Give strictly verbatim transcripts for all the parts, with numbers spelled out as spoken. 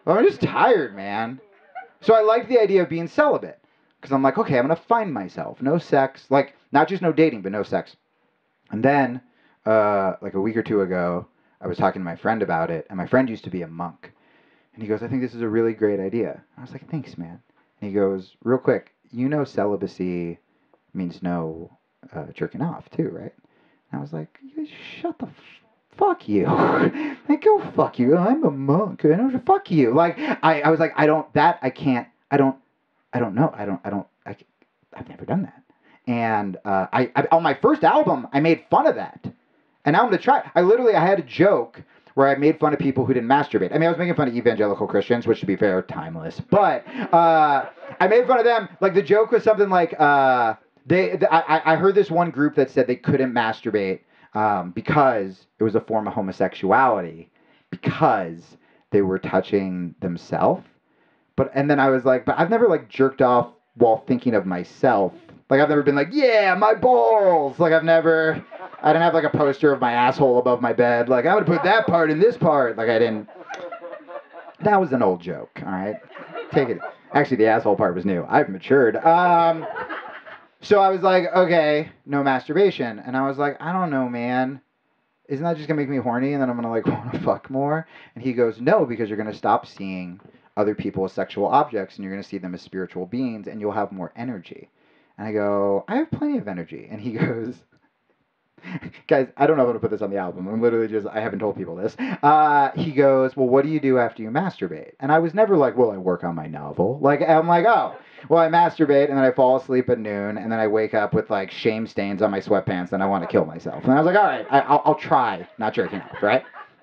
Well, I'm just tired, man. So I liked the idea of being celibate. Because I'm like, okay, I'm going to find myself. No sex. Like, not just no dating, but no sex. And then, uh, like a week or two ago, I was talking to my friend about it. And my friend used to be a monk. And he goes, I think this is a really great idea. I was like, thanks, man. And he goes, real quick, you know celibacy means no uh, jerking off, too, right? And I was like, shut the f- fuck you. Like, go fuck you. I'm a monk. I don't, fuck you. Like, I, I was like, I don't, that, I can't, I don't, I don't know. I don't, I don't, I, I've never done that. And uh, I, I, on my first album, I made fun of that. And now I'm going to try. I literally, I had a joke where I made fun of people who didn't masturbate. I mean, I was making fun of evangelical Christians, which, to be fair, are timeless. But uh, I made fun of them. Like, the joke was something like, uh, they. The, I, I heard this one group that said they couldn't masturbate um, because it was a form of homosexuality, because they were touching themselves. But and then I was like, but I've never like jerked off while thinking of myself. Like I've never been like, yeah, my balls. Like I've never, I didn't have like a poster of my asshole above my bed. Like I would put that part in this part. Like I didn't. That was an old joke. All right, take it. Actually, the asshole part was new. I've matured. Um, so I was like, okay, no masturbation, and I was like, I don't know, man. Isn't that just gonna make me horny and then I'm gonna like want to fuck more? And he goes, no, because you're gonna stop seeing other people as sexual objects and you're gonna see them as spiritual beings and you'll have more energy. And I go, I have plenty of energy. And he goes, guys, I don't know how to put this on the album. I'm literally just, I haven't told people this. Uh, he goes, well, what do you do after you masturbate? And I was never like, well, I work on my novel. Like, I'm like, oh, well, I masturbate and then I fall asleep at noon and then I wake up with like shame stains on my sweatpants and I want to kill myself. And I was like, all right, I, I'll, I'll try not jerking off, right?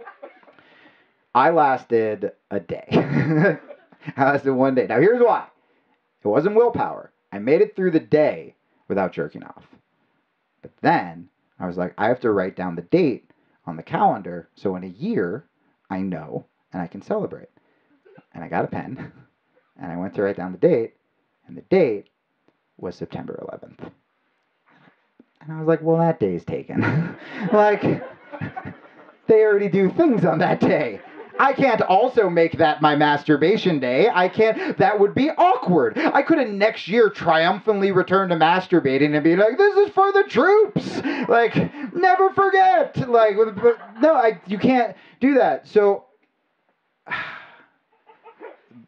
I lasted a day. I lasted one day. Now, here's why. It wasn't willpower. I made it through the day without jerking off. But then I was like, I have to write down the date on the calendar so in a year I know and I can celebrate. And I got a pen and I went to write down the date, and the date was September eleventh. And I was like, well, that day's taken. Like, they already do things on that day. I can't also make that my masturbation day. I can't, that would be awkward. I couldn't next year triumphantly return to masturbating and be like, this is for the troops. Like, never forget. Like, no, I, you can't do that. So